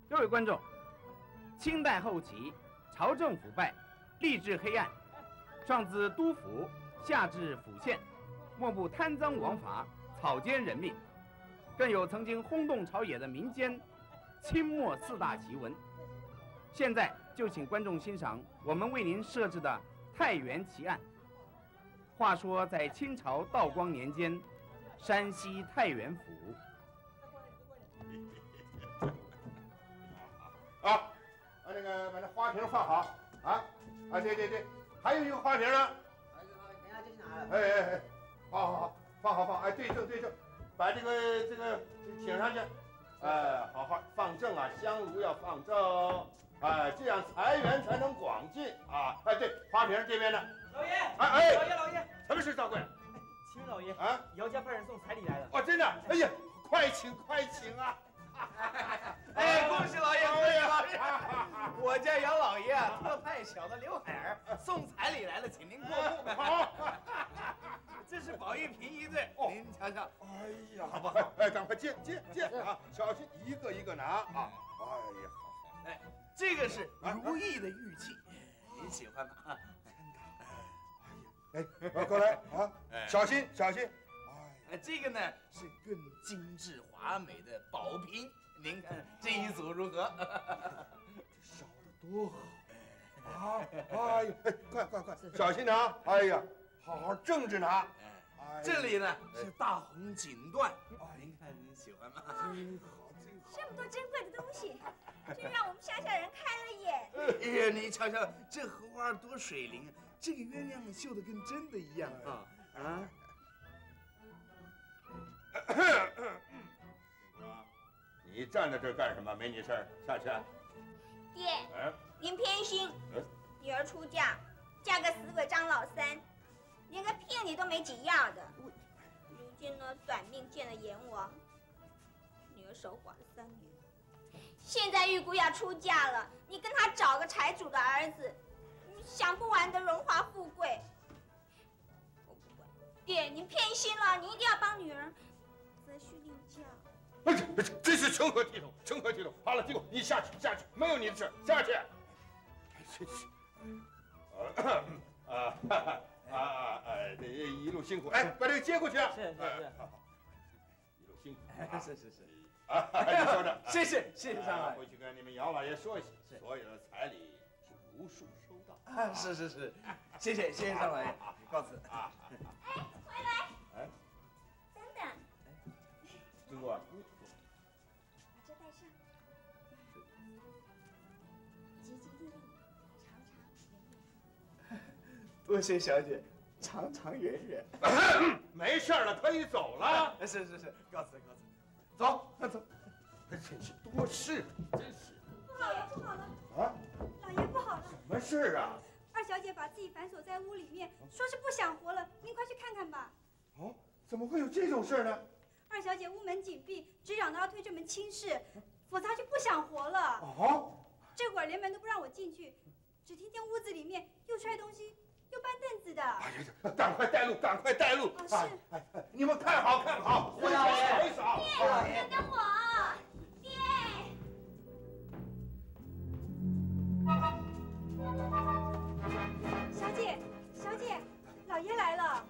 各位观众，清代后期，朝政腐败，吏治黑暗，上自督府，下至府县，莫不贪赃枉法，草菅人命，更有曾经轰动朝野的民间清末4大奇闻。现在就请观众欣赏我们为您设置的太原奇案。话说在清朝道光年间，山西太原府。 那个把那花瓶放好啊！对，还有一个花瓶呢。 等一下就去拿了。 哎，好，放好，哎，对正，把这个挺上去，哎，好好放正啊，香炉要放正，哎，这样财源才能广进啊！哎，对，花瓶这边呢。 老爷，老爷， 什么事，赵贵？ 请老爷啊， 姚家派人送彩礼来了。 哦，真的？哎呀，快请啊！ 哎，恭喜老爷，恭喜老爷！我家姚老爷特派小的刘海儿送彩礼来了，请您过目。好，这是宝玉瓶一对，您瞧瞧。 哎呀，好不好？哎，赶快接啊！小心一个一个拿啊！哎呀，好。 哎，这个是如意的玉器，您喜欢吗？ 真的。哎呀，过来啊！小心！ 这个呢是更精致华美的宝瓶，您看这一组如何？ 这烧得多好啊！哎呀，快，小心拿！哎呀，好正着拿。 这里呢是大红锦缎，您看您喜欢吗？ 真好。 这么多珍贵的东西，真让我们乡下人开了眼。 哎呀，你瞧瞧这荷花多水灵啊！这个鸳鸯绣的跟真的一样啊！ 你站在这儿干什么？没你事儿，下去。 爹，您偏心，女儿出嫁，嫁个死鬼张老三，连个骗你都没几样的。如今呢，短命见了阎王，女儿守寡了3年。现在玉姑要出嫁了，你跟她找个财主的儿子，享不完的荣华富贵。我不管，爹，您偏心了，你一定要帮女儿择婿另嫁。 真是成何体统！好了，金狗，你下去，没有你的事，下去。真是，一路辛苦，哎，把这个接过去啊。 是， 一路辛苦啊。 是。 啊，你说着， 谢谢张老爷， 回去跟你们姚老爷说一声，所有的彩礼是如数收到。 啊，是，谢谢张老爷，告辞。 哎，回来。 哎， 等等。 经过。 把这带上，吉吉利利，长长圆圆。 多谢小姐，长长远远。 没事了，可以走了。 是，告辞。走。 真是多事，真是。 不好了！ 啊， 老爷不好了！ 什么事啊？ 二小姐把自己反锁在屋里面，说是不想活了。您快去看看吧。 哦，怎么会有这种事呢？ 二小姐屋门紧闭，只嚷着要推这门亲事，否则她就不想活了。 哦， 这会儿连门都不让我进去，只听见屋子里面又摔东西，又搬凳子的。 哎呀，赶快带路！ 是。 哎，你们看好，回扫。 爹，等我。爹。小姐，老爷来了。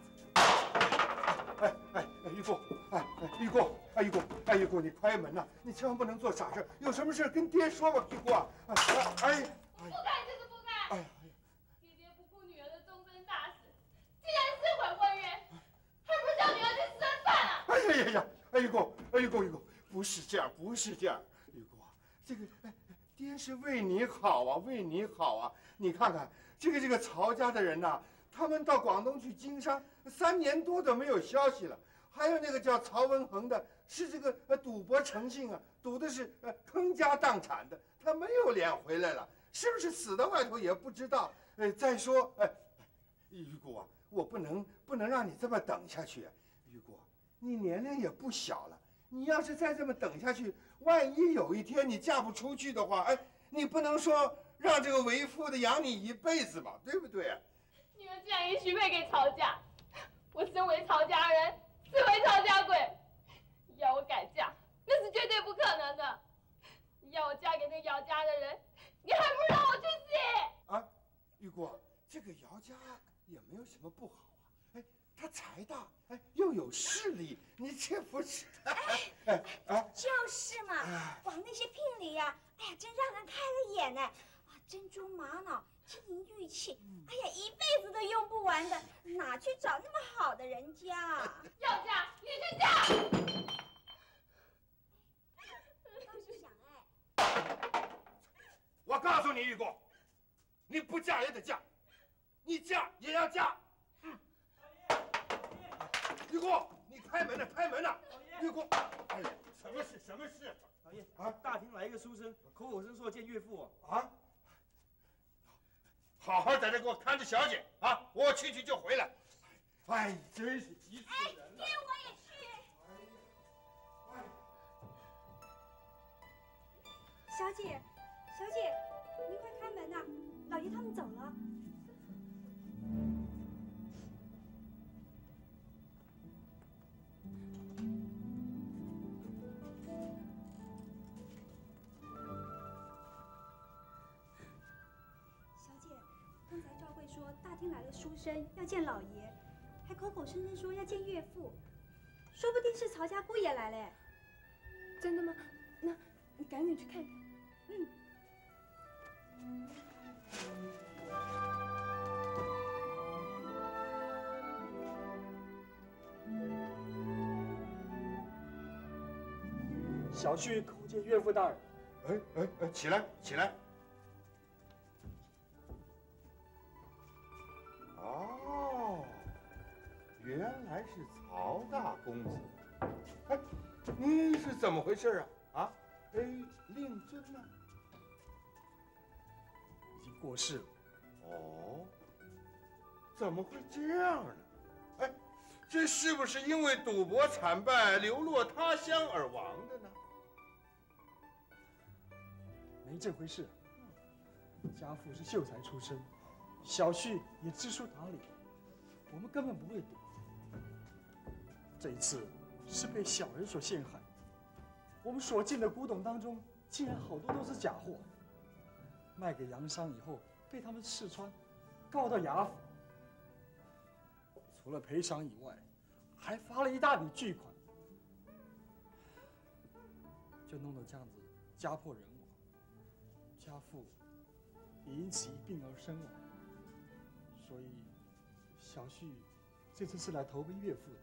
玉姑，你开门呐！你千万不能做傻事，有什么事跟爹说吧，玉姑啊！ 不干就是不干！爹不顾女儿的终身大事，竟然撕毁婚约，还不叫女儿去吃饭啊！ 玉姑，不是这样，玉姑啊，这个爹是为你好啊！你看看这个曹家的人呐，他们到广东去经商，3年多都没有消息了。还有那个叫曹文恒的，是这个赌博成性啊，赌的是倾家荡产的，他没有脸回来了，是不是死在外头也不知道。再说，玉姑啊，我不能让你这么等下去啊，玉姑，你年龄也不小了，你要是再这么等下去，万一有一天你嫁不出去的话，你不能说让这个为父的养你一辈子吧，对不对？ 女儿既然已许配给曹家，我身为曹家人，死为曹家鬼，要我改嫁，那是绝对不可能的。 你要我嫁给那姚家的人，你还不如让我去死！ 啊，玉姑，这个姚家也没有什么不好啊。哎，他财大，哎，又有势力，你这不是？ 就是嘛，哇，那些聘礼呀，哎呀，真让人开了眼呢。啊，珍珠玛瑙、金银玉器，哎呀，一辈子都用不完的，哪去找那么好的人家？ 要嫁你去嫁！ 倒是想哎， 我告诉你，玉姑，你不嫁也得嫁，你嫁也要嫁。玉姑，你开门呢，开门呢！玉姑，哎呀，什么事？什么事？ 老爷啊， 大厅来一个书生，口口声说要见岳父啊！好好在这给我看着小姐啊！我去就回来。哎，真是急死人了！ 爹，我也去。小姐，小姐，您快开门呐！老爷他们走了。小姐，刚才赵慧说大厅来了书生要见老爷，还口口声声说要见岳父，说不定是曹家姑爷来了。 真的吗？那你赶紧去看看。 嗯。 小婿叩见岳父大人。 起来，起来。哦，原来是曹大公子。哎，你是怎么回事啊？啊，哎，令尊呢？ 已经过世了。 哦，怎么会这样呢？哎，这是不是因为赌博惨败、流落他乡而亡的呢？ 没这回事。家父是秀才出身，小婿也知书达理，我们根本不会赌。这一次是被小人所陷害，我们所进的古董当中，竟然好多都是假货，卖给洋商以后被他们试穿，告到衙府。除了赔偿以外，还罚了一大笔巨款，就弄得这样子家破人亡。家父也因此一病而身亡，所以小婿这次是来投奔岳父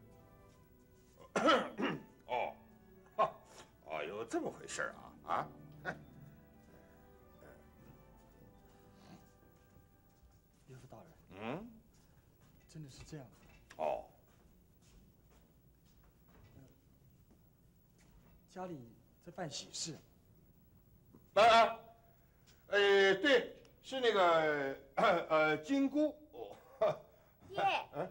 的。哦，哦，有这么回事啊？ 岳父大人，真的是这样的。 哦， 家里在办喜事。 对，是那个金姑。 爷。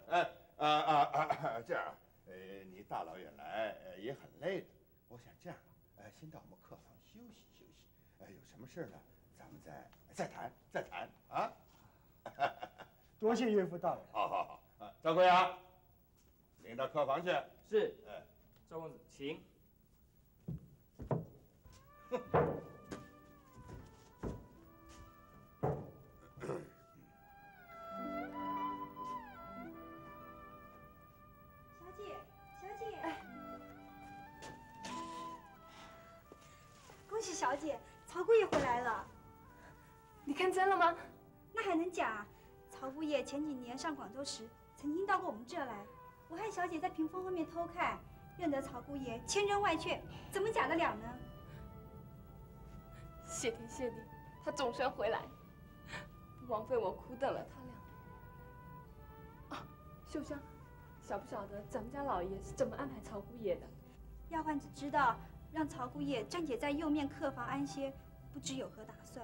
这样，你大老远来也很累的，我想这样先到我们客房休息休息。有什么事呢，咱们再谈啊。 多谢岳父大人。 好，赵贵阳，领到客房去。 是。赵公子，请。 小姐，曹姑爷回来了。 你看真了吗？ 那还能假？曹姑爷前几年上广州时，曾经到过我们这儿来。我和小姐在屏风后面偷看，认得曹姑爷千真万确，怎么假得了呢？ 谢天谢地，他总算回来，不枉费我苦等了他俩。啊，秀香，晓不晓得咱们家老爷是怎么安排曹姑爷的？ 丫鬟只知道让曹姑爷暂且在右面客房安歇，不知有何打算。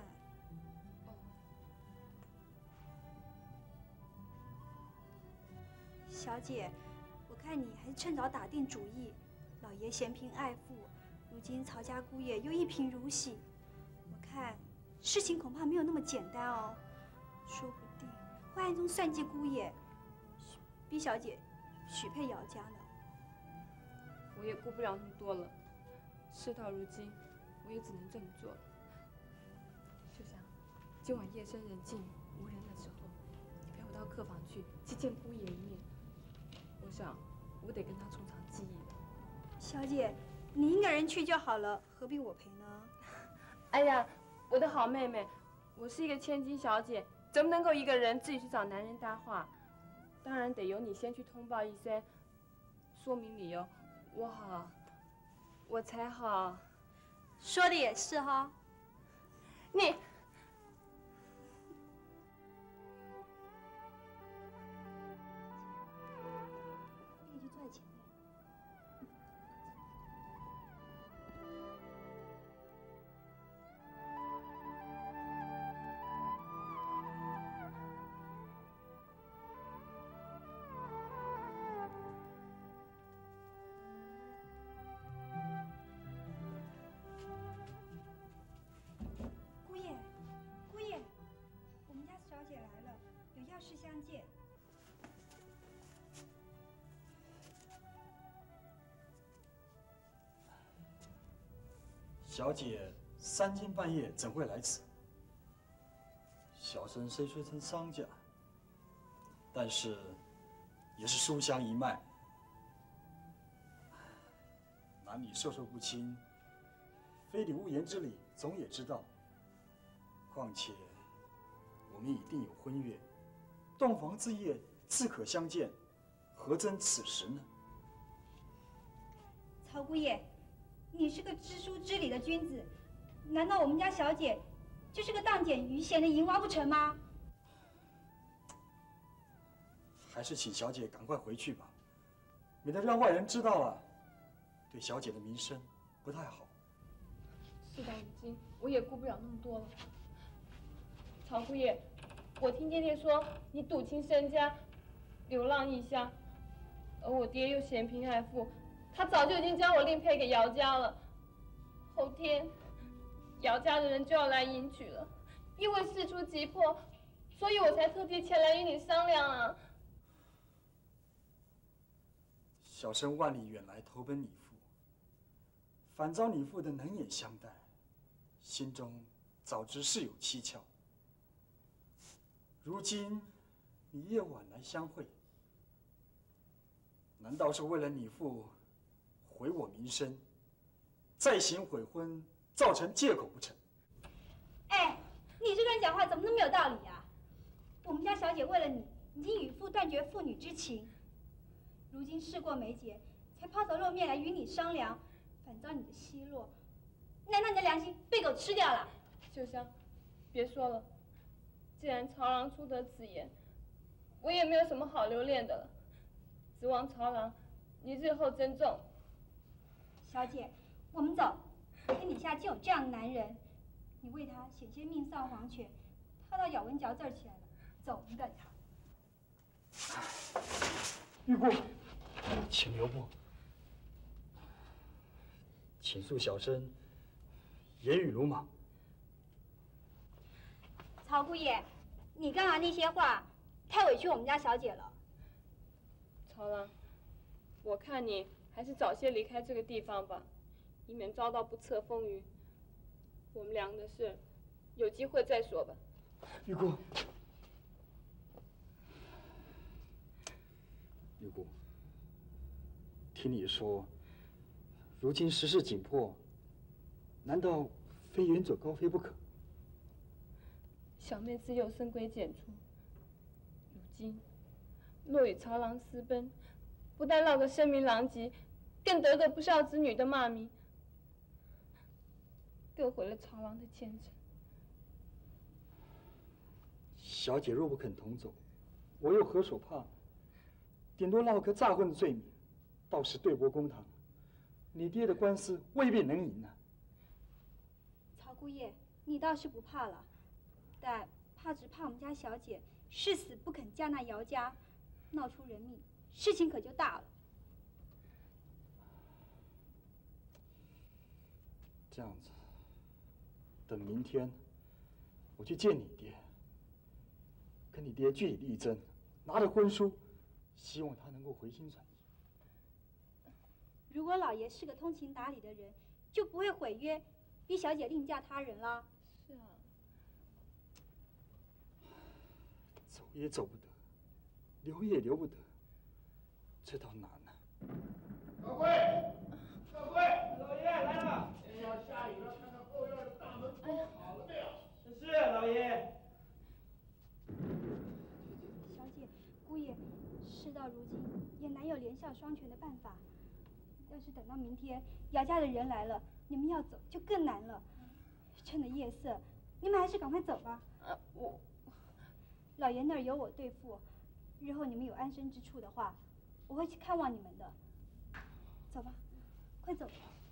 小姐，我看你还是趁早打定主意。老爷嫌贫爱富，如今曹家姑爷又一贫如洗，我看事情恐怕没有那么简单哦。说不定会暗中算计姑爷，逼小姐许配姚家呢。 我也顾不了那么多了。事到如今， 我也只能这么做了。秀香，今晚夜深人静无人的时候，你陪我到客房去见姑爷一面。我想，我得跟他从长计议了。 小姐，你一个人去就好了，何必我陪呢？ 哎呀，我的好妹妹，我是一个千金小姐，怎么能够一个人自己去找男人搭话？当然得由你先去通报一声，说明理由，我才好。 说的也是哈。 你。 你就坐在前面。姑爷，我们家小姐来了，有要事相见。 小姐3更半夜怎会来此？小生虽称商家，但是也是书香一脉，男女授受不亲，非礼勿言之理，总也知道。况且我们已定有婚约，洞房之夜自可相见，何争此时呢？ 曹姑爷，你是个知书知礼的君子，难道我们家小姐就是个荡捡鱼闲的淫娃不成吗？ 还是请小姐赶快回去吧，免得让外人知道了，对小姐的名声不太好。 是的，如今我也顾不了那么多了。曹姑爷，我听爹爹说你赌倾身家，流浪异乡，而我爹又嫌贫爱富，他早就已经将我另配给姚家了。后天，姚家的人就要来迎娶了，因为事出急迫，所以我才特地前来与你商量啊。 小生万里远来投奔你父，反遭你父的冷眼相待，心中早知事有蹊跷。如今你夜晚来相会，难道是为了你父毁我名声，再行悔婚，造成借口不成？ 哎，你这个人讲话怎么那么没有道理啊？我们家小姐为了你，已经与父断绝父女之情，如今事过眉睫，才抛头露面来与你商量，反遭你的奚落，难道你的良心被狗吃掉了？ 秀香，别说了，既然曹郎出得此言，我也没有什么好留恋的了。指望曹郎，你日后珍重。 小姐，我们走。天底下竟有这样的男人，你为他险些命丧黄泉，他倒咬文嚼字起来了。走，我们等他。 玉姑，请留步，请恕小生言语鲁莽。 曹姑爷，你刚才那些话太委屈我们家小姐了。 曹郎，我看你还是早些离开这个地方吧，以免遭到不测风云。我们俩的事，有机会再说吧。 玉姑，玉姑，听你说，如今时事紧迫，难道非远走高飞不可？ 小妹自幼深闺简出，如今若与曹郎私奔，不但落个声名狼藉，更得个不孝子女的骂名，更毁了曹郎的前程。 小姐若不肯同走，我又何所怕？顶多落个诈混的罪名，到时对簿公堂，你爹的官司未必能赢啊。 曹姑爷，你倒是不怕了，但只怕我们家小姐誓死不肯嫁那姚家，闹出人命，事情可就大了。 这样子，等明天我去见你爹，跟你爹据理力争，拿着婚书，希望他能够回心转意。 如果老爷是个通情达理的人，就不会毁约， 逼小姐另嫁他人了。 是啊。 走也走不得，留也留不得，这倒难啊。 少贵，少贵， 老爷来了。 天要下雨了，看看后院的大门封好了没有？ 是老爷。 小姐，姑爷，事到如今也难有连孝双全的办法。要是等到明天姚家的人来了，你们要走就更难了。趁着夜色，你们还是赶快走吧。老爷那儿有我对付，日后你们有安身之处的话，我会去看望你们的。走吧，快走吧。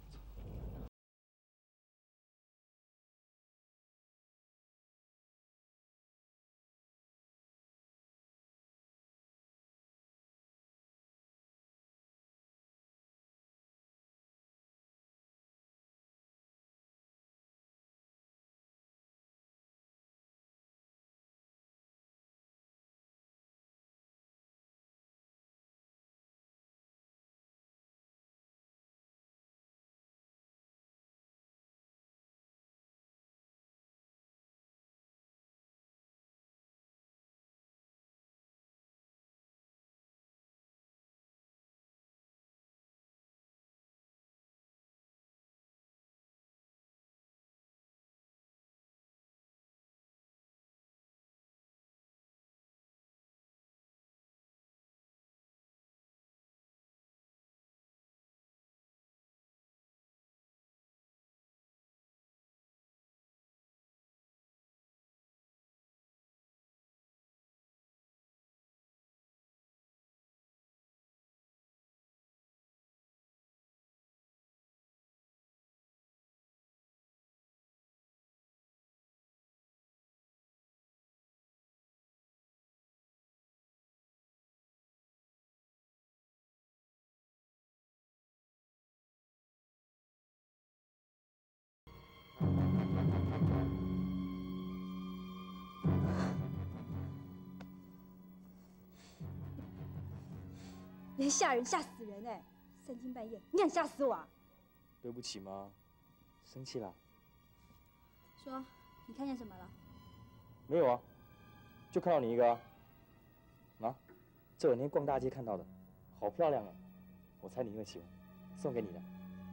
连吓人吓死人哎！三更半夜，你敢吓死我啊？ 对不起吗？生气了？ 说，你看见什么了？ 没有啊，就看到你一个啊。啊，这两天逛大街看到的，好漂亮啊！我猜你会喜欢，送给你的。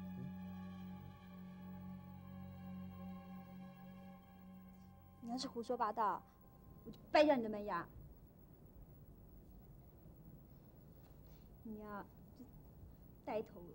你要是胡说八道，我就掰掉你的门牙！你呀，这呆头鹅。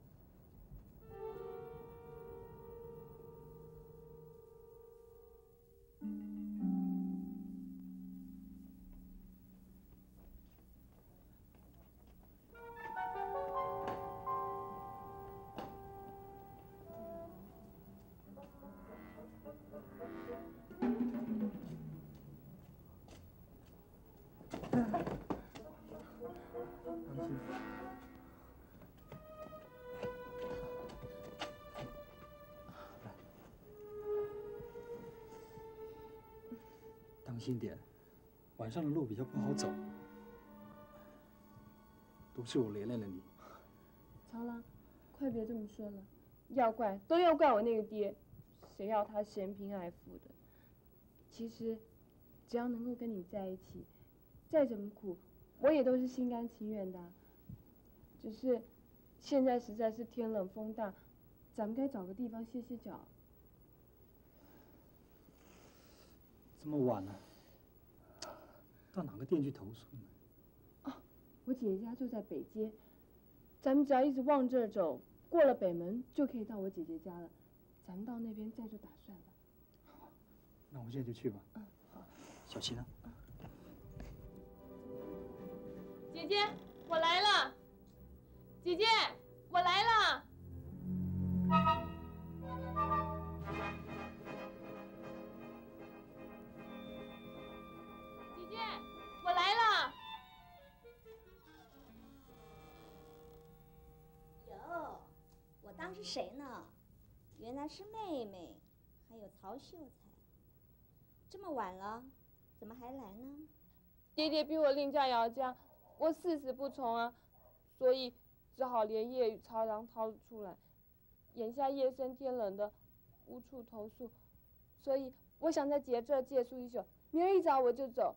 当心点，晚上的路比较不好走。都是我连累了你。 曹郎，快别这么说了，要怪都要怪我那个爹，谁要他嫌贫爱富的？其实，只要能够跟你在一起，再怎么苦，我也都是心甘情愿的。只是，现在实在是天冷风大，咱们该找个地方歇歇脚。 这么晚了，到哪个店去投诉呢？ 哦，我姐姐家就在北街，咱们只要一直往这儿走，过了北门就可以到我姐姐家了。咱们到那边再做打算吧。 好，那我们现在就去吧。 嗯，好。 小琪呢？ 姐姐，我来了。姐姐，我来了。姐姐，我来了。 哟，我当是谁呢？原来是妹妹，还有曹秀才。这么晚了，怎么还来呢？ 爹爹逼我另嫁姚家，我誓死不从啊，所以只好连夜与曹郎逃了出来。眼下夜深天冷的， 无处投诉，所以我想在姐这儿借宿一宿，明儿一早我就走。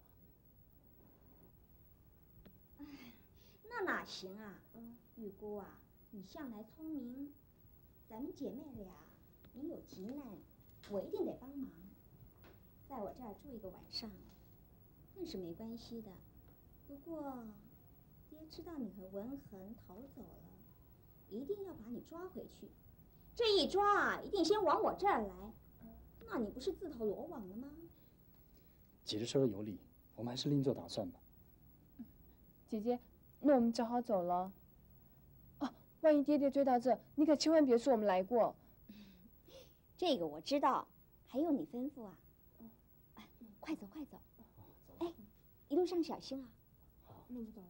哎，那哪行啊？玉姑啊，你向来聪明，咱们姐妹俩，你有急难，我一定得帮忙。在我这儿住一个晚上，那是没关系的。不过，爹知道你和文恒逃走了，一定要把你抓回去。这一抓啊，一定先往我这儿来，那你不是自投罗网了吗？ 姐姐说的有理，我们还是另做打算吧。 姐姐，那我们只好走了。哦，万一爹爹追到这，你可千万别说我们来过。 这个我知道，还用你吩咐啊？快走快走！哎，一路上小心啊！ 那我们走了。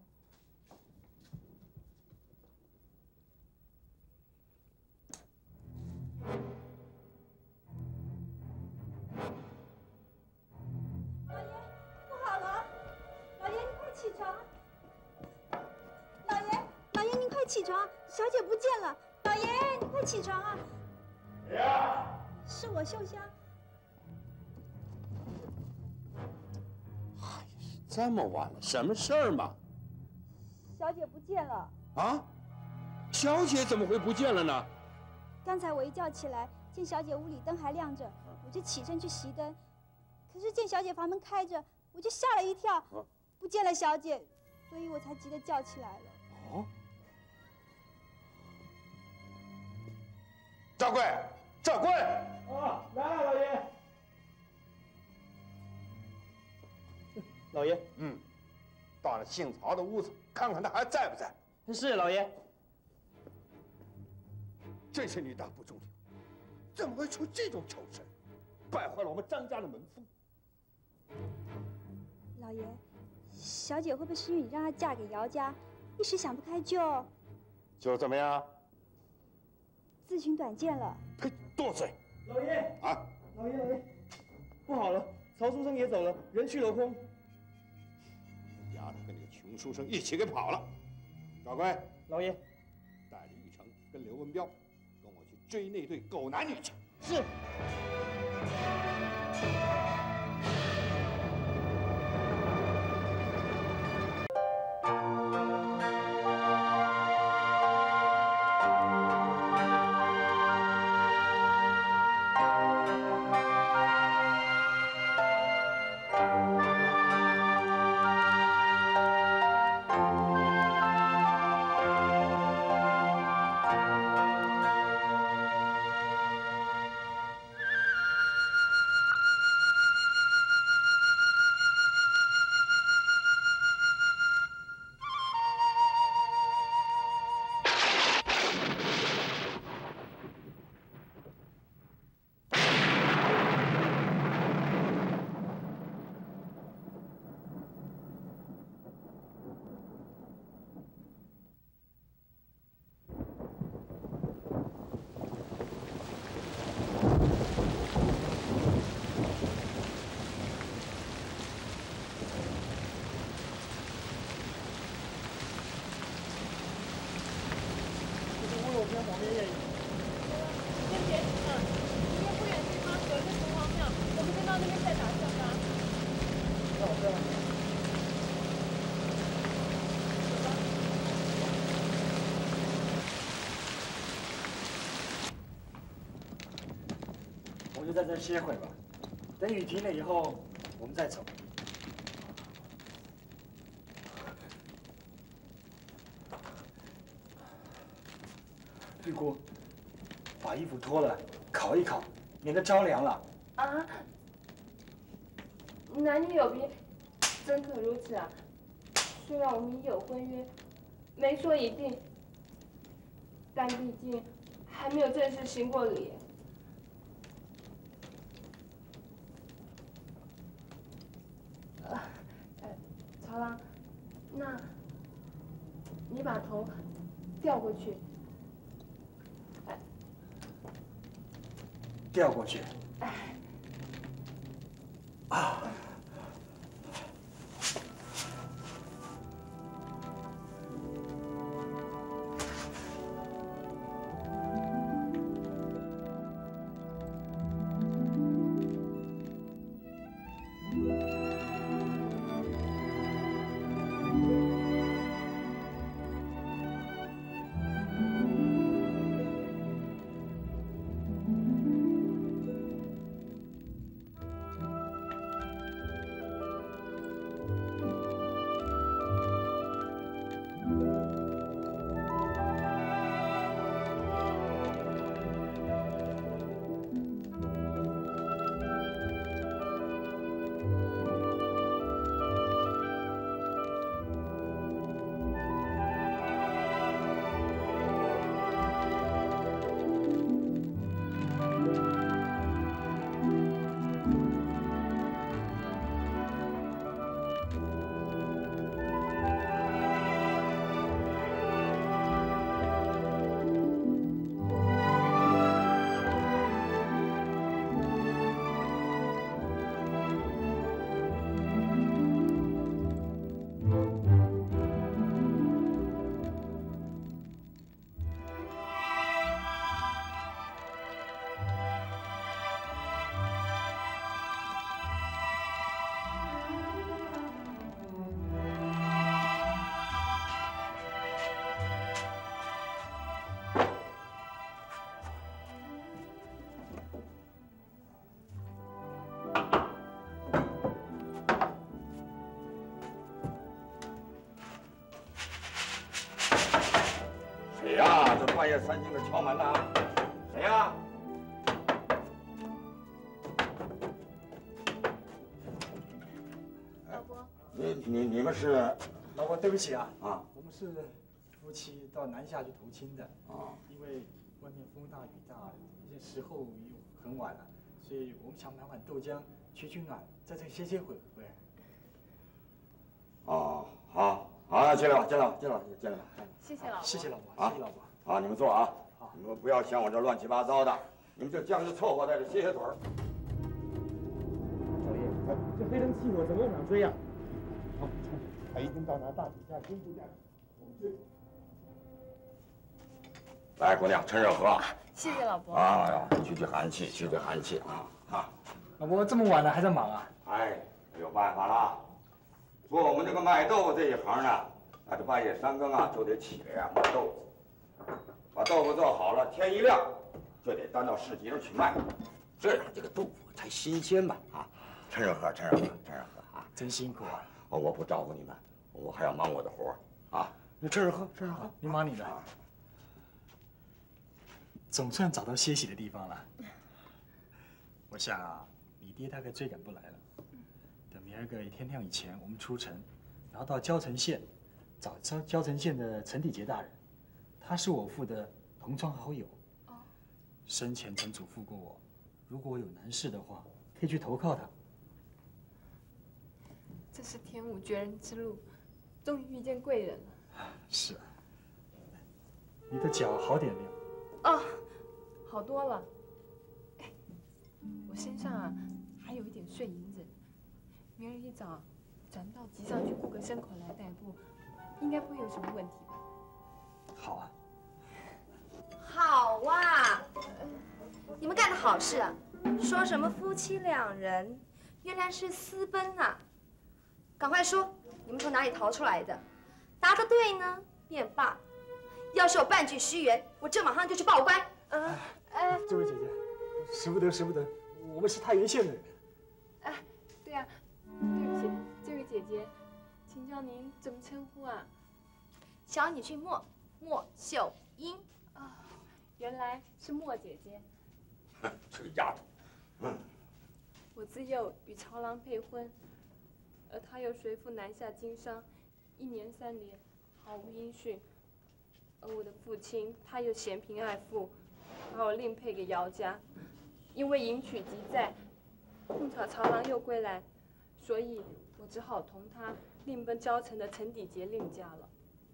老爷，不好了！老爷，您快起床！老爷，您快起床！小姐不见了！老爷，你快起床啊！ 谁呀？ 是我秀香。 这么晚了，什么事儿嘛？ 小姐不见了。 啊？小姐怎么会不见了呢？ 刚才我一觉起来，见小姐屋里灯还亮着，我就起身去熄灯。可是见小姐房门开着，我就吓了一跳，不见了小姐，所以我才急得叫起来了。 哦。赵贵，赵贵！ 啊，来了，老爷。老爷， 到了姓曹的屋子，看看他还在不在。 是老爷。 真是女大不中用，怎么会出这种丑事，败坏了我们张家的门风？ 老爷，小姐会不会是因为你让她嫁给姚家，一时想不开就怎么样？ 自寻短见了？ 呸！多嘴！ 老爷啊！ 老爷，不好了，曹书生也走了，人去楼空。 丫头跟那个穷书生一起给跑了。赵贵， 老爷， 带着玉成跟刘文彪，跟我去追那对狗男女去。 是。 我就在这歇会吧，等雨停了以后，我们再走。玉姑，把衣服脱了，烤一烤，免得着凉了。 啊，男女有别，怎可如此啊？虽然我们已有婚约，没说一定，但毕竟还没有正式行过礼。曹郎，那你把头调过去。 调过去。啊！ 半夜3更的敲门呢？谁呀？ 老伯， 你们是？ 老伯，对不起啊， 我们是夫妻到南下去投亲的。因为外面风大雨大，这时候又很晚了，所以我们想买碗豆浆取暖，在这歇会。 好，进来吧。 谢谢老伯。 谢谢老伯。 好，你们坐啊。你们不要像我这乱七八糟的，你们就将就凑合在这歇歇腿儿。 少爷，这黑灯瞎火怎么往上追呀？ 好，他一定到达大底下军部架，我们追。 来，姑娘，趁热喝。 谢谢老伯。 哎呀，去寒气啊！ 老伯这么晚了还在忙啊？ 哎，没有办法了。做我们这个卖豆腐这一行呢，这半夜3更啊就得起来呀磨豆子，把豆腐做好了，天一亮就得搬到市集上去卖，这样这个豆腐才新鲜嘛啊！趁热喝啊！ 真辛苦啊！ 我不照顾你们，我还要忙我的活啊！你趁热喝。 你忙你的。总算找到歇息的地方了。我想啊，你爹大概追赶不来了。等明儿个天亮以前，我们出城，然后到交城县找交城县的陈体杰大人，他是我父的同窗好友。生前曾嘱咐过我，如果我有难事的话，可以去投靠他。 这是天无绝人之路，终于遇见贵人了。 是啊。你的脚好点没有？ 好多了。我身上啊还有一点碎银子，明儿一早转到集上去雇个牲口来代步，应该不会有什么问题吧？ 好啊。 好啊，你们干的好事啊！说什么夫妻2人，原来是私奔啊！赶快说，你们从哪里逃出来的？答得对呢，便罢；要是有半句虚言，我这马上就去报官。 这位姐姐，使不得，我们是太原县的人。 对啊，对不起，这位姐姐，请教您怎么称呼啊？ 小女婿莫秀英。 原来是莫姐姐。 这个丫头， 我自幼与朝郎配婚，而他又随父南下经商，1年3年，毫无音讯。而我的父亲他又嫌贫爱富，把我另配给姚家，因为迎娶急在，碰巧朝郎又归来，所以我只好同他另奔交城的陈底杰另家了。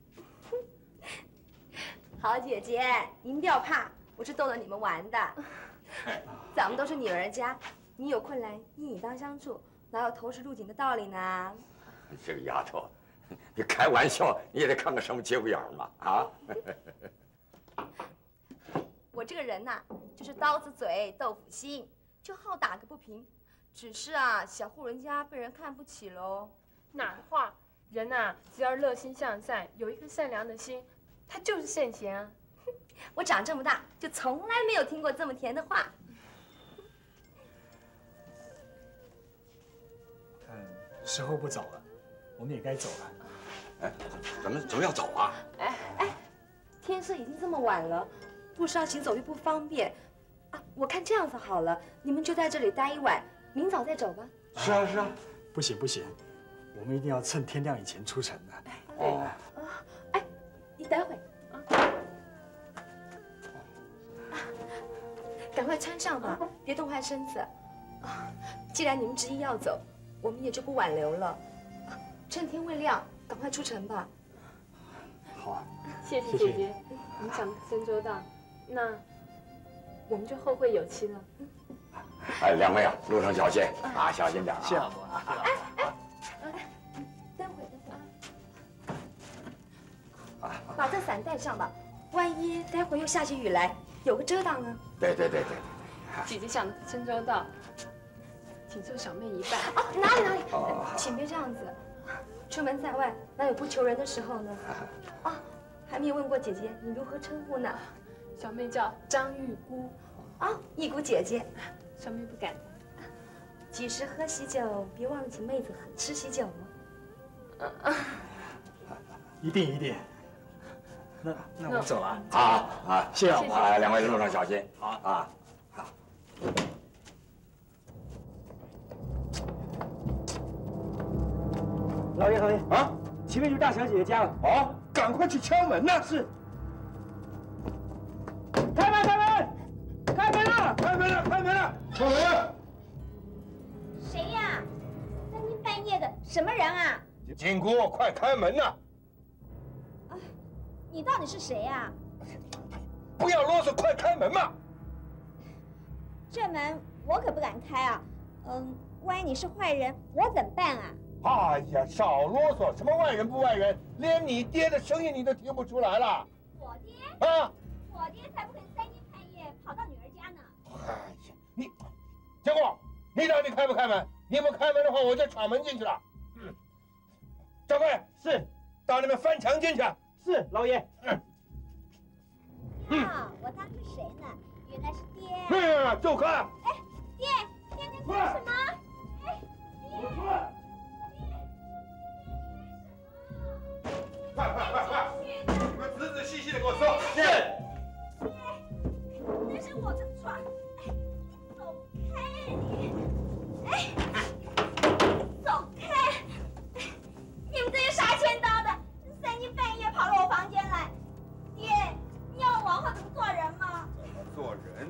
好姐姐，您不要怕，我是逗着你们玩的。咱们都是女儿家，你有困难依你当相助，哪有投石入井的道理呢？ 这个丫头，你开玩笑你也得看个什么节骨眼儿嘛啊！ 我这个人呐，就是刀子嘴豆腐心，就好打个不平。只是啊，小户人家被人看不起喽。 哪的话，人呐，只要热心向善，有一颗善良的心，他就是圣贤啊。 我长这么大，就从来没有听过这么甜的话。 看时候不早了，我们也该走了。 哎，怎么要走啊？ 天色已经这么晚了，路上行走又不方便啊。我看这样子好了，你们就在这里待一晚，明早再走吧。 是啊。 不行，我们一定要趁天亮以前出城的。 哦。 你等会赶快穿上吧，别冻坏身子。既然你们执意要走，我们也就不挽留了。趁天未亮，赶快出城吧。 好啊。 谢谢姐姐，您想得真周到，那我们就后会有期了。 两位啊，路上小心啊，小心点啊。 谢老伯。 待会把这伞带上吧，万一待会又下起雨来，有个遮挡呢。 对。 姐姐想得可真周到，请受小妹一拜。 哪里，请别这样子。出门在外，哪有不求人的时候呢？还没有问过姐姐你如何称呼呢？ 小妹叫张玉姑。 玉姑姐姐。 小妹不敢。 几时喝喜酒，别忘了请妹子吃喜酒哦。 一定。 那我走了。 啊， 谢谢啊，两位路上小心。 好啊。 老爷， 啊， 前面就是大小姐的家了。 哦，赶快去敲门呐！ 是。开门！开门！开门了！ 开门了！开门了！开门了！ 谁呀？三更半夜的，什么人啊？ 金姑，快开门呐！ 啊，你到底是谁呀？ 不要啰嗦，快开门嘛！ 这门我可不敢开啊。万一你是坏人，我怎么办啊？ 哎呀，少啰嗦，什么外人不外人，连你爹的声音你都听不出来了。 我爹？ 啊！ 我爹才不肯三更半夜跑到女儿家呢。 哎呀，你，金姑，你到底开不开门？你不开门的话，我就闯门进去了。掌柜是， 到那边翻墙进去。 是，老爷。 啊，我当是谁呢？原来是爹。 走开！ 哎，爹，你干什么？哎，爹。 快！你们仔仔细细的给我搜。 是。 那是我的床。哎，你走开你！哎，走开！你们这些杀千刀的，三更半夜跑到我房间来，爹，你要我往后怎么做人吗？ 怎么做人？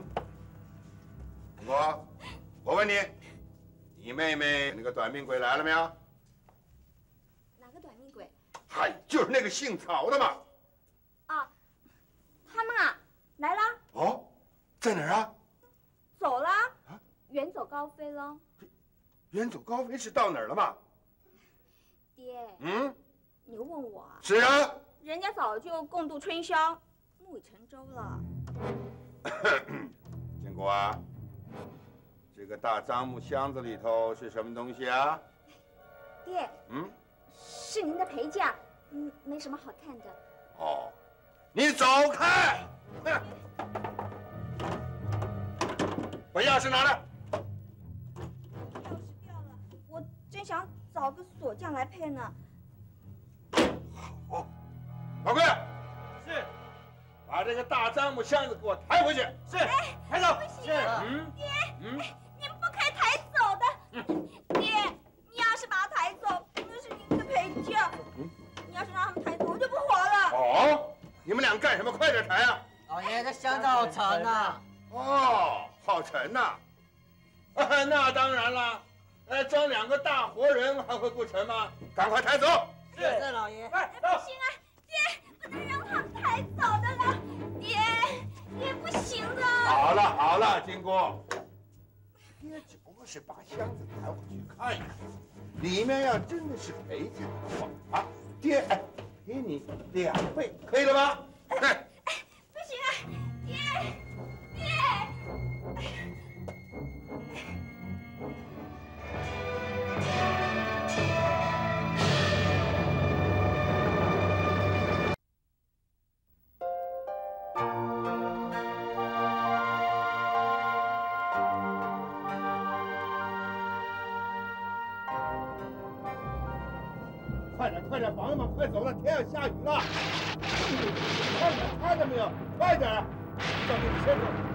我问你，你妹妹那个短命鬼来了没有？ 哪个短命鬼？ 嗨，就是那个姓曹的嘛。 啊，他们啊，来了。 哦，在哪儿啊？ 走了，远走高飞了。 远走高飞是到哪儿了嘛？ 爹，你问我啊？ 是啊。 人家早就共度春宵，木已成舟了。 金姑啊，这个大樟木箱子里头是什么东西啊？ 爹，是您的陪嫁，没什么好看的。 哦，你走开！把钥匙拿来。 钥匙掉了，我真想找个锁匠来配呢。 好，老贵。 是。 把这个大樟木箱子给我抬回去。 是。抬走。 不行啊，爹，您不可以抬走的。爹，你要是把它抬走，那是您的陪嫁。你要是让他们抬走，我就不活了。 哦，你们俩干什么？快点抬啊！ 老爷，这箱子好沉呐。 哦，好沉呐。那当然了。装2个大活人还会不沉吗？赶快抬走。 是老爷。 不行啊，爹，不能让他们抬走的了。爹不行的。 好了，金姑，爹只不过是把箱子抬回去看一看，里面要真的是陪嫁的话啊，爹给你2倍，可以了吧？ 不行啊，爹。 快点，朋友们，快走了，天要下雨了。看看看到没有？快点，照给你牵着。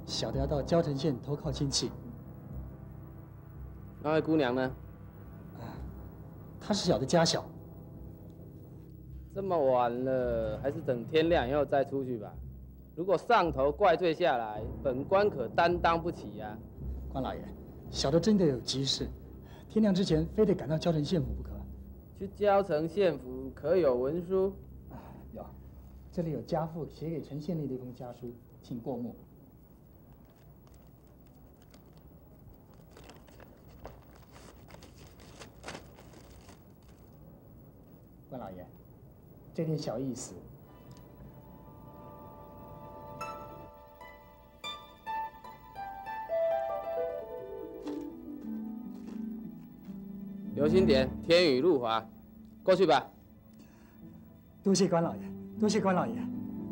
小的要到交城县投靠亲戚。 那位姑娘呢？ 她是小的家小。 这么晚了，还是等天亮以后再出去吧。如果上头怪罪下来，本官可担当不起呀。 关老爷，小的真的有急事，天亮之前非得赶到交城县府不可。 去交城县府可有文书？ 有，这里有家父写给陈县令的一封家书，请过目。关老爷，这点小意思。 留心点，天雨路滑，过去吧。 多谢关老爷，多谢关老爷。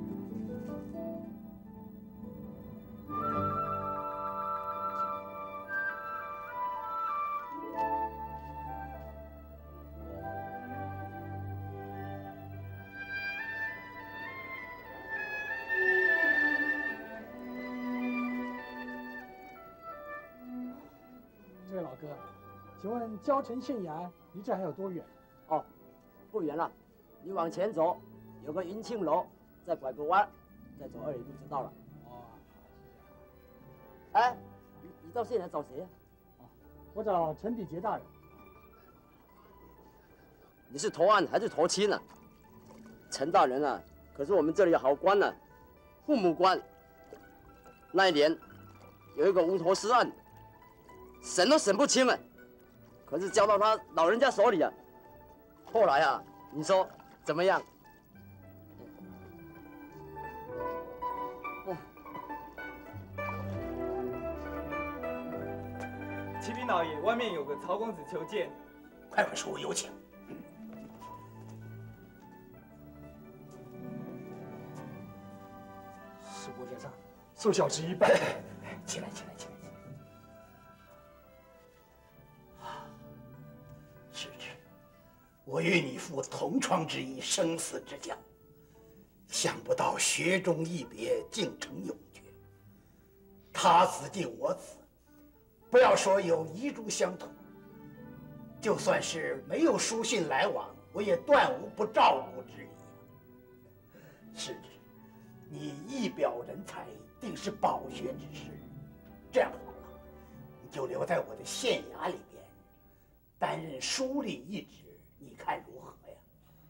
这位老哥，请问交城县衙离这还有多远？ 哦，不远了，你往前走，有个云庆楼，再拐个弯，再走2里路就到了。哦，哎，你到县来找谁呀？ 我找陈比杰大人。 你是投案还是投亲呢？陈大人啊，可是我们这里的好官呢，父母官。那一年有一个无头尸案，审都审不清了，可是交到他老人家手里啊。后来啊，你说怎么样？ 启禀老爷，外面有个曹公子求见。 快快说，有请。 事国在上，受小侄一拜。 起来，起来，起来。是，我与你父同窗之谊，生死之交，想不到雪中一别，竟成永诀。他死即我死，不要说有遗嘱相托，就算是没有书信来往，我也断无不照顾之意。是，你一表人才，定是饱学之士。这样好了，你就留在我的县衙里边，担任书吏一职，你看如何呀？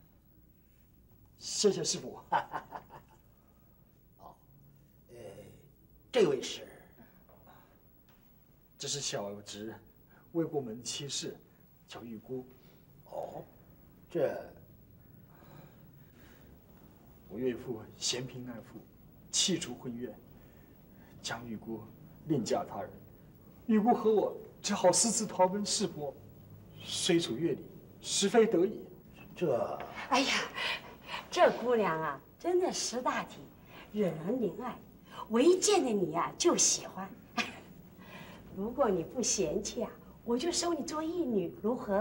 谢谢师傅。 哦，这位是？ 这是小侄魏过门妻室，叫玉姑。 哦，这我岳父嫌贫爱富，弃除婚约，将玉姑另嫁他人。玉姑和我只好私自逃奔市泊，虽处乐里，实非得已。 这…… 哎呀，这姑娘啊，真的识大体，惹人怜爱，我一见着你呀就喜欢。如果你不嫌弃啊，我就收你做义女，如何？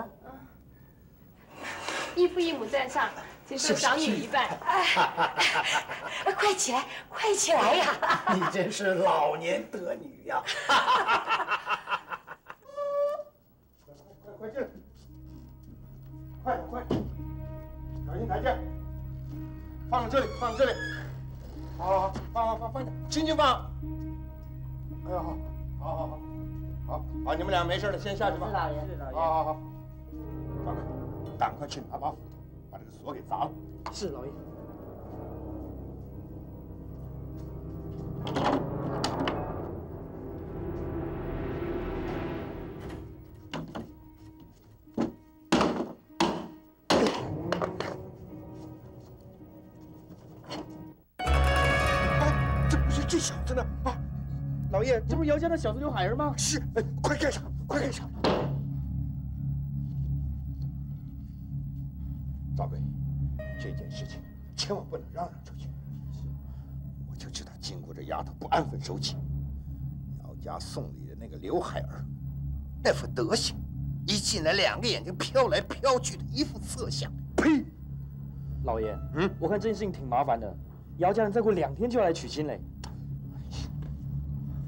义父义母在上，请受长女一拜。 快起来，快起来呀！ 你真是老年得女呀！ 快进！快点！小心台阶，放在这里，放在这里。好，放点，轻轻放。哎呀，好，你们俩没事了，先下去吧。 是老爷，是老爷。 好。掌柜，赶快去拿把斧头，把这个锁给砸了。 是老爷。 这不是这小子呢？啊！ 老爷，这不是姚家的小子刘海儿吗？ 是，快盖上，快盖上！赵贵，这件事情千万不能嚷出去。我就知道经过这丫头不安分守己。姚家送礼的那个刘海儿，那副德行，一进来2个眼睛飘来飘去的，一副色相。呸！ 老爷，我看这件事情挺麻烦的，姚家人再过2天就要来娶亲嘞。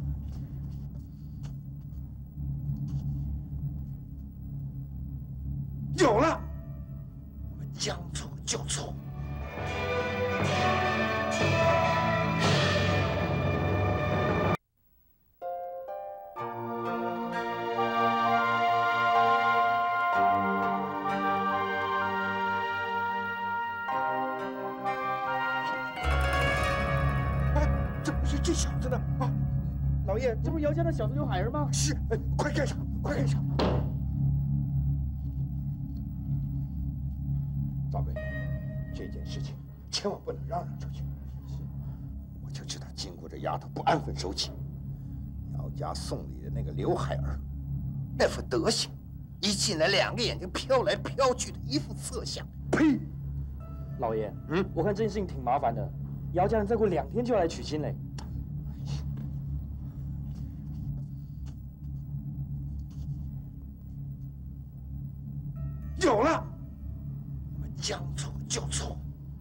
将错就错。 这不是这小子呢？啊，老爷，这不是姚家的小子刘海儿吗？是，快盖上，快盖上！ 赵贵，这件事情千万不能嚷嚷出去。我就知道经过这丫头不安分守己，姚家送礼的那个刘海儿，那副德行，一进来两个眼睛飘来飘去的一副色相，呸！ 老爷，我看这件事情挺麻烦的。姚家人再过2天就要来娶亲嘞。 有了，我们将错就错。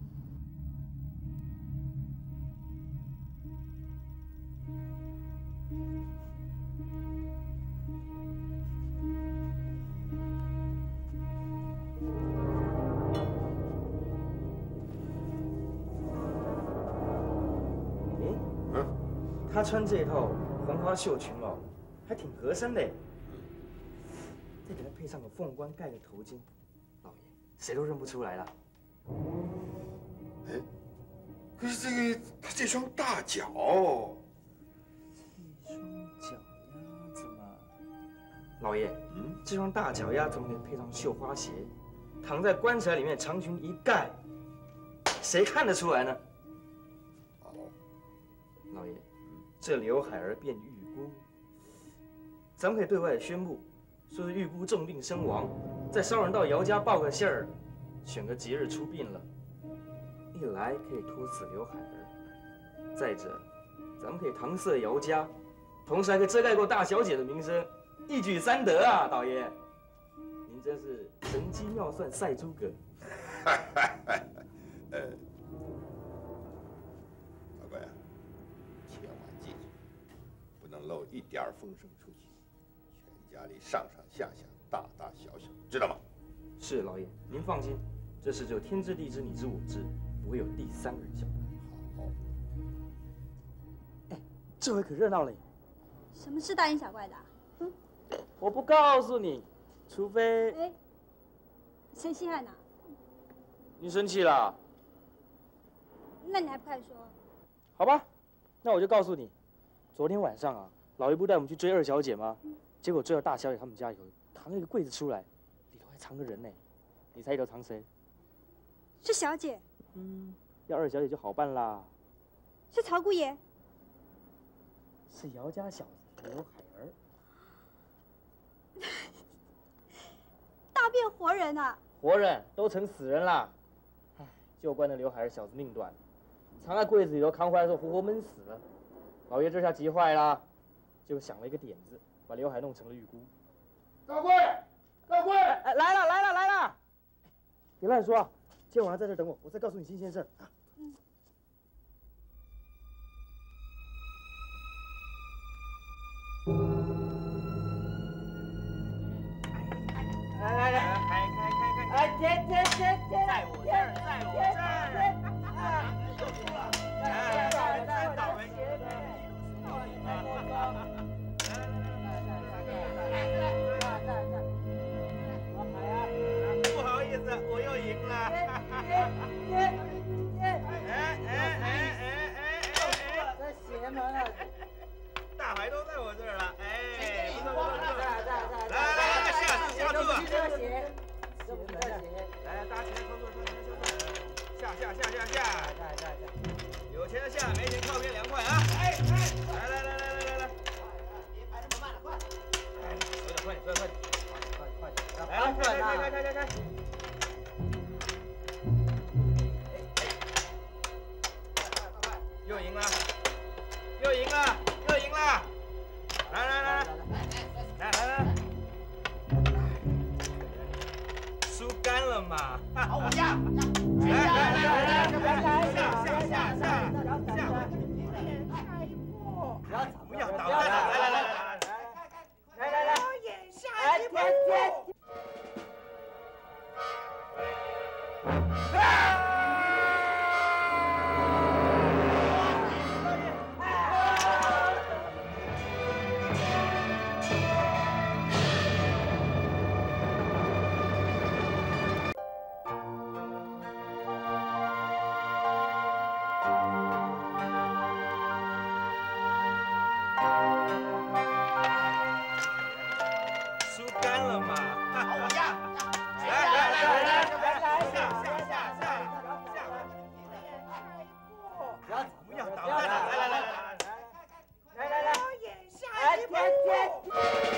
他穿这套黄花绣裙袄，还挺合身的。再给他配上个凤冠，盖个头巾，老爷谁都认不出来了。 哎，可是他这双大脚， 这双脚丫子嘛，老爷，这双大脚丫怎么给配上绣花鞋？躺在棺材里面，长裙一盖，谁看得出来呢？老爷。这刘海儿变玉姑，咱们可以对外宣布，说是玉姑重病身亡，再捎人到姚家报个信儿，选个节日出殡了。一来可以托死刘海儿，再者，咱们可以搪塞姚家，同时还可以遮盖过大小姐的名声，一举3得啊！倒爷，您真是神机妙算赛诸葛。 漏一点风声出去，全家里上上下下、大大小小，知道吗？ 是老爷，您放心，这事就天知地知，你知我知，不会有第3个人晓得。 好。 哎，这回可热闹了。 什么事大惊小怪的？ 我不告诉你，除非…… 哎，谁稀罕呢？ 你生气了？ 那你还不快说？ 好吧，那我就告诉你。昨天晚上啊，老爷不带我们去追2小姐吗？结果追到大小姐他们家以后，扛了一个柜子出来，里头还藏个人呢。你猜里头藏谁？ 是小姐。 要2小姐就好办啦。 是曹姑爷。 是姚家小子刘海儿。 大变活人啊！ 活人都成死人啦。唉，就怪那刘海儿小子命短，藏在柜子里头，扛回来的时候活活闷死了。老爷这下急坏了，就想了一个点子，把刘海弄成了玉姑。 大贵，大贵， 哎，来了！别乱说啊！今天晚上在这等我，我再告诉你新鲜事啊。 来，开！ 天， 在我这儿，又出了，真倒霉！不好意思，我又赢了。 这邪门啊！ 大牌都在我这儿了，哎，不错。来，下注啊！来，大家起来操作，下。有钱的下，没钱靠边凉快啊！来，别排那么慢了，快！快点！来，开！又赢了！来！输干了嘛！好，我压！下！不要倒下！来！ 表演下一幕。 书干了嘛？ 好呀！ 不要捣蛋了，来， 表演下一幕。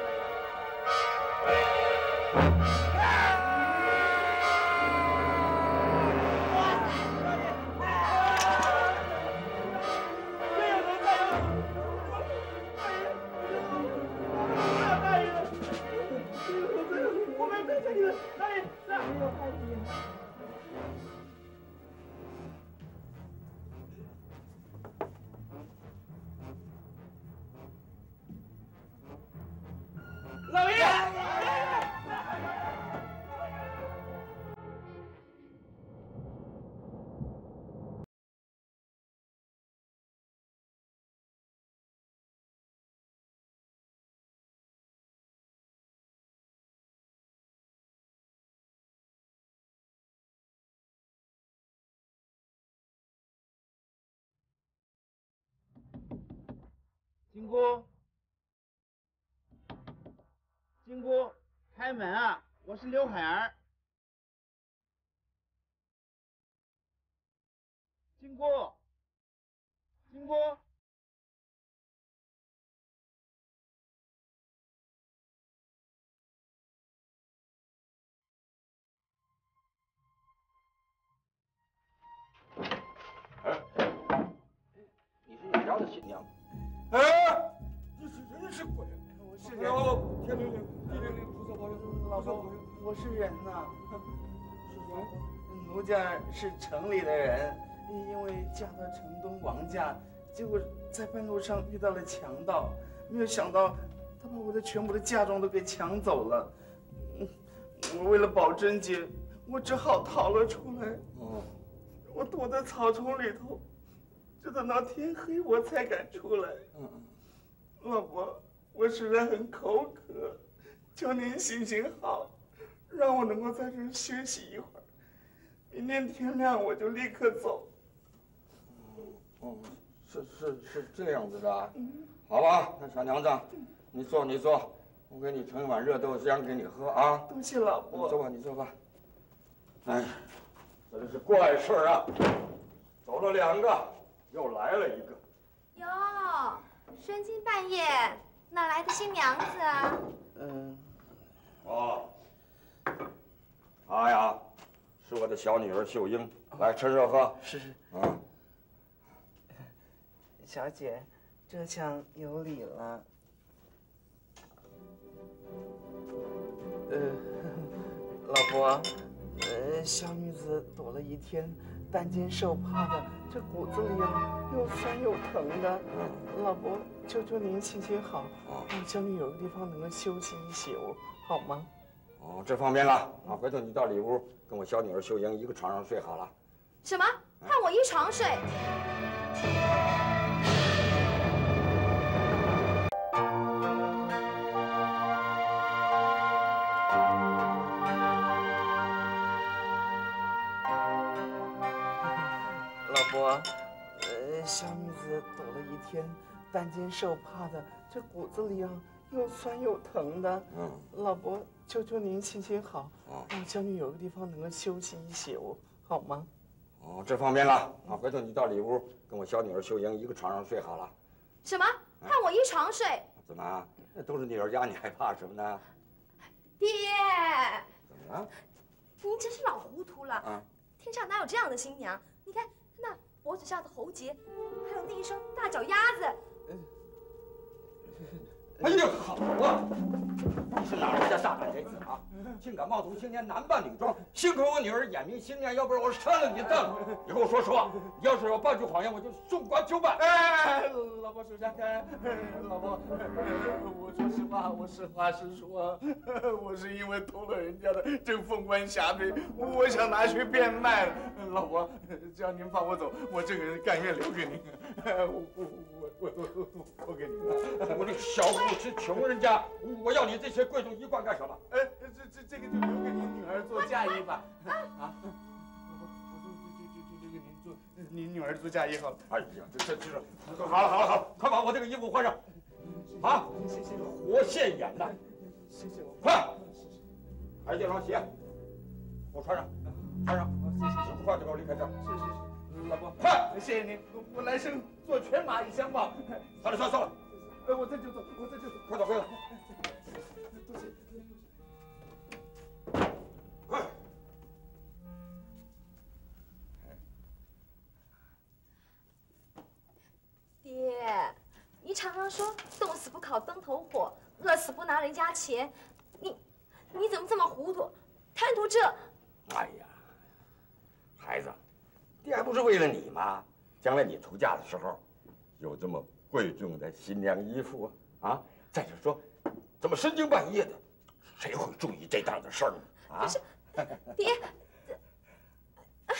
老爷！ 金姑，金姑，开门啊！我是刘海儿。金姑，金姑。 你是你家的新娘？ 哎，你是人是鬼？我是人。天灵灵，地灵灵，菩萨保佑，老婆， 我是人呐。 是人。 奴家是城里的人，因为嫁到城东王家，结果在半路上遇到了强盗，没有想到他把我的全部的嫁妆都给抢走了。我为了保贞洁，我只好逃了出来。我躲在草丛里头，直等到天黑我才敢出来。老婆，我实在很口渴，求您行行好，让我能够在这儿休息一会儿。明天天亮我就立刻走。 是这样子的。好吧，那小娘子，你坐，我给你盛一碗热豆浆给你喝啊。 多谢老婆。 你坐吧。哎，这是怪事儿啊！走了2个，又来了1个。 哟，深更半夜哪来的新娘子啊？ 她呀，是我的小女儿秀英，来趁热喝。 是。小姐，这厢有礼了。老婆，小女子躲了1天，担惊受怕的，这骨子里又酸又疼的。老婆，求求您行行好，让小女有个地方能够休息一宿，好吗？ 这方便了啊！回头你到里屋跟我小女儿秀英一个床上睡好了。 什么？和我一床睡？ 老婆，小女子躲了1天，担惊受怕的，这骨子里又酸又疼的。老婆，求求您行行好，让小女有个地方能够休息一宿，好吗？ 这方便了啊！回头你到里屋跟我小女儿秀英一个床上睡好了。 什么？和我一床睡？ 怎么？那都是女儿家，你还怕什么呢？ 爹， 怎么了？ 您真是老糊涂了。天上哪有这样的新娘？你看那脖子上的喉结，还有那一双大脚丫子。 哎呀，好啊！ 你是哪来的大胆贼子啊？竟敢冒充青年男扮女装！幸亏我女儿眼明心亮，要不然我扇了你的！你跟我说实话，你要是有半句谎言，我就送官就办。 哎，老婆手下开，老婆，我说实话，我实话实说，我是因为偷了人家的这凤冠霞帔，我想拿去变卖了。老婆，只要您放我走，我这个人甘愿留给您。我给您了。 我这小户是穷人家，我要你这些贵重衣冠干什么？ 哎，这个就留给您女儿做嫁衣吧。啊，就给您做您女儿做嫁衣好了。 哎呀，这好了，快把我这个衣服换上。啊， 谢谢， 活现眼的， 谢谢我， 快，还有这双鞋，给我穿上，穿上，谢谢，快点给我离开这儿。 是，老婆，快，谢谢您，我来生做犬马以相报。 算了， 我这就走， 快走。 多谢。 爹，你常常说冻死不烤灯头火，饿死不拿人家钱，你怎么这么糊涂，贪图这？ 哎呀，孩子，爹还不是为了你吗？将来你出嫁的时候，有这么贵重的新娘衣服啊！再者说，这么深更半夜的，谁会注意这档子事儿呢？啊！ 可是，爹，哎。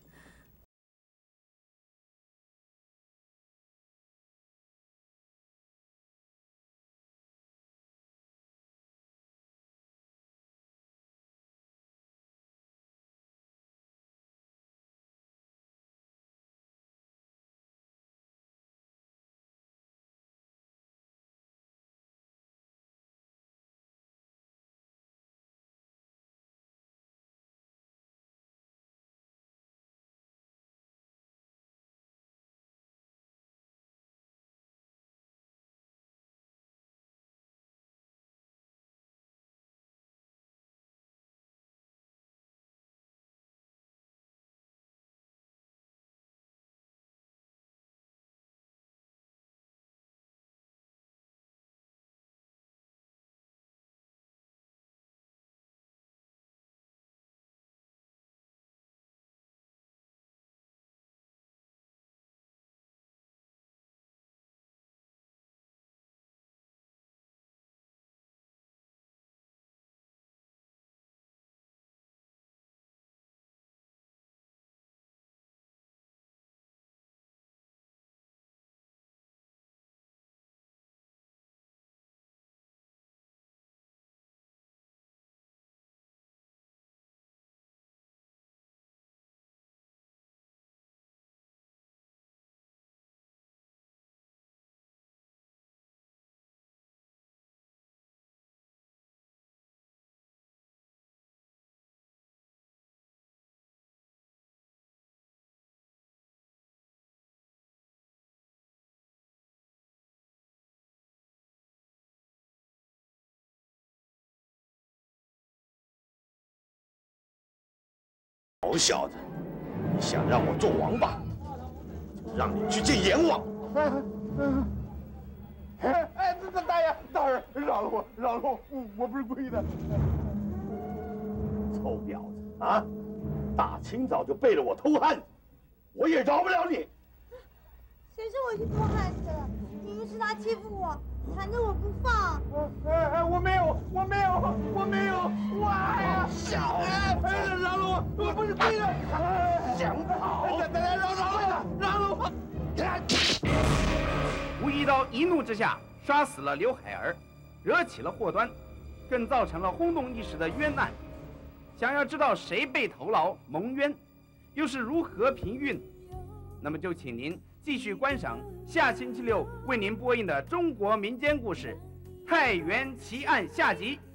好小子，你想让我做王八，让你去见阎王！ 这大爷，大人，饶了我，我不是故意的。 臭婊子啊！大清早就背着我偷汉子，我也饶不了你。 谁说我去偷汉子了？明明是他欺负我，缠着我不放。 我没有，哎呀，小子，饶了我，我不是故意的。 想跑？ 大家饶了我！ 吴一刀一怒之下杀死了刘海儿，惹起了祸端，更造成了轰动一时的冤案。想要知道谁被头牢蒙冤，又是如何评运，那么就请您继续观赏下星期六为您播映的中国民间故事《太原奇案》下集。